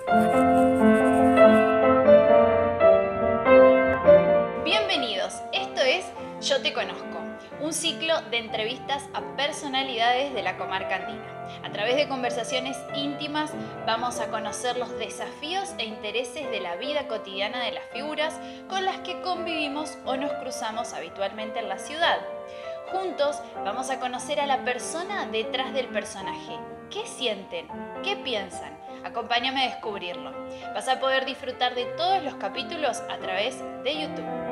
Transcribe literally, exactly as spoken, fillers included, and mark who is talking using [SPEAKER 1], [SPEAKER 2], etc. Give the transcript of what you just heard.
[SPEAKER 1] Bienvenidos, esto es Yo Te Conozco, un ciclo de entrevistas a personalidades de la comarca andina. A través de conversaciones íntimas vamos a conocer los desafíos e intereses de la vida cotidiana de las figuras con las que convivimos o nos cruzamos habitualmente en la ciudad. Juntos vamos a conocer a la persona detrás del personaje. ¿Qué sienten? ¿Qué piensan? Acompáñame a descubrirlo. Vas a poder disfrutar de todos los capítulos a través de YouTube.